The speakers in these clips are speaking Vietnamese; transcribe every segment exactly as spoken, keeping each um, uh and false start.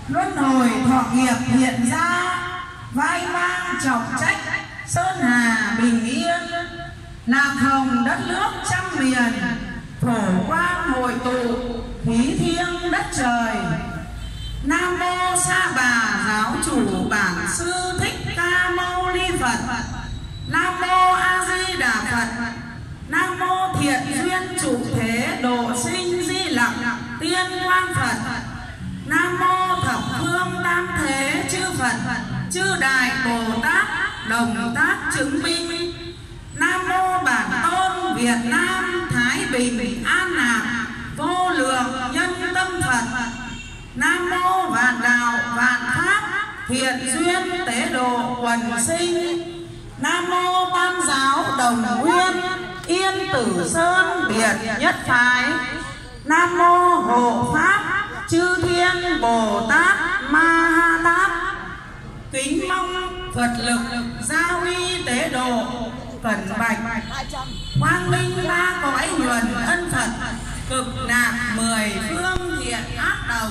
luân hồi thọ nghiệp hiện ra, vai vang trọng trách sơn hà bình yên, lạc hồng đất nước trăm miền, phổ quang hội tụ thí thiêng đất trời. Nam mô Sa Bà giáo chủ bản sư Thích Ca Mâu Ni Phật. Nam mô A Di Đà Phật. Nam mô Thiện Duyên Chủ Thế Độ Sinh Di Lặc Tiên Quang Phật. Nam mô Thập Phương Tam Thế Chư Phật, chư Đại Bồ Tát đồng tác chứng minh. Nam mô Bản Tôn Việt Nam Thái Bình An Lạc vô lượng nhân tâm Phật. Nam mô Vạn Đạo Vạn Pháp Thiện Duyên Tế Độ Quần Sinh. Nam mô Tam Giáo Đồng Nguyên Yên Tử Sơn Biệt Nhất Phái. Nam mô Hộ Pháp Chư Thiên Bồ Tát Ma Ha Tát. Kính mong Phật lực gia uy tế độ, cẩn bạch quang minh ba cõi nhuần ân Phật, cực lạc mười phương thiện ác đồng.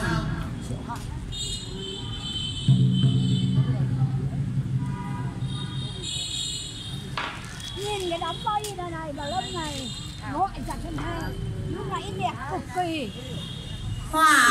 Nhìn cái đống bao nhiêu này này và lâm này gọi giặt thân hai lúc nãy đẹp cực kỳ. Hỏa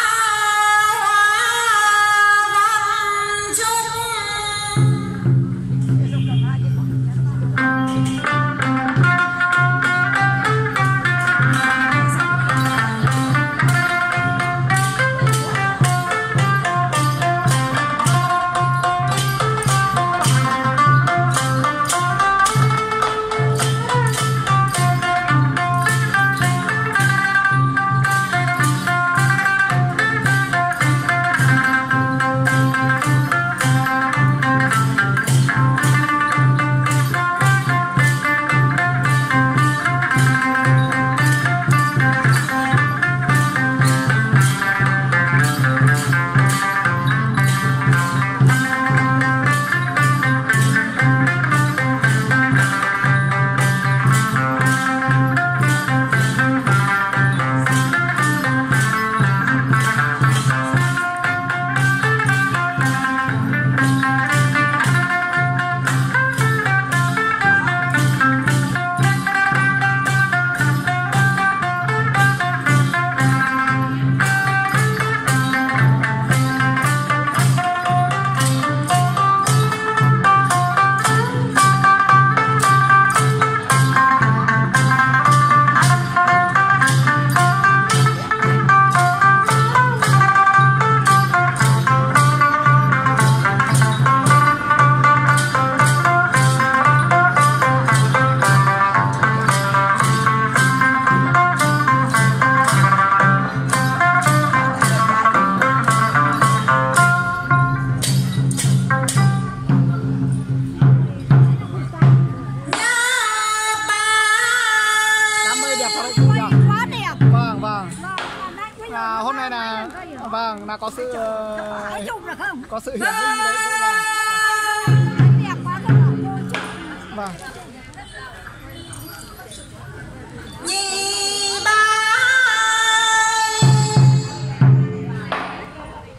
vâng, là có sự uh, có sự hiển linh đấy cũng là đẹp quá các bạn ơi. Vâng. Nhi ba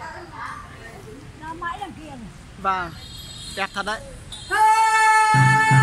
nó mãi đằng kia. Vâng, đẹp thật đấy. ơi.